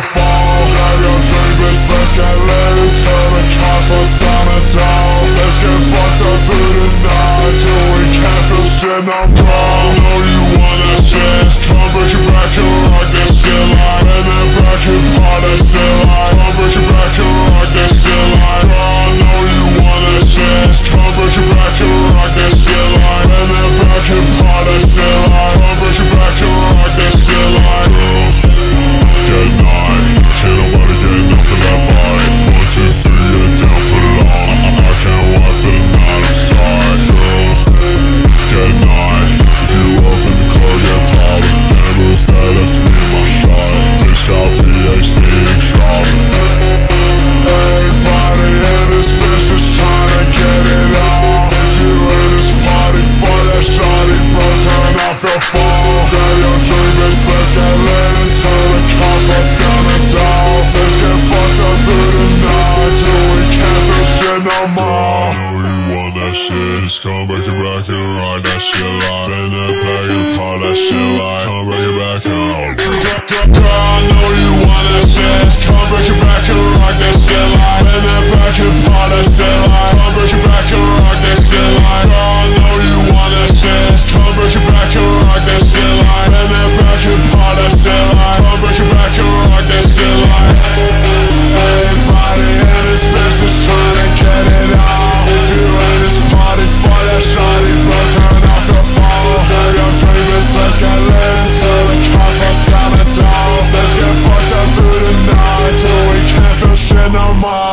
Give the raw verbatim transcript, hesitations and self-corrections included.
fall. Grab your drink, bitch, let's get lit until the cosmos down and down. Let's get fucked up through the night till we can't feel shit no more. I know you want that shit, come break it back and rock that shit like. And then back and part that shit like. Come break it back and rock that shit like. I know you want that shit, come break it back and rock that shit like. And then back and part that shit like. Come break it back and rock that shit like. Girls, get night, can't nobody get enough of that body. One, two, three, and down for the long. I can't wait for the night, I'm sorry. Girls, get night, if you open the car, get taller. Damn, it was that, that's me and my shot. Take Scott, P H D, and Schraub. Everybody in this bitch is trying to get it on. If you in this party for that shawty, bro, turn off your phone. Grab your drink, bitch, let's get lit until the cosmos down and down. Let's get fucked up through the night till we can't feel shit no more. I know you want that shit, just come break it back and rock that shit like. Bend that back and part that shit like. Come break it back and rock. Girl, I know you want that shit, just come break it back and rock that shit like. Bend that back and part that shit like. Come break it back and rock that shit like. Girl, I know you want that shit, just come break it back and rock that shit like. Bend that back and part that shit like. Come break it back and rock that shit like. Everybody in this bitch is trying to get it on. If you in this party for that shawty, bro, turn off your phone. Grab your drink, bitch, let's get lit until the cosmos down and down. Let's get fucked up through the night till we can't feel shit no more.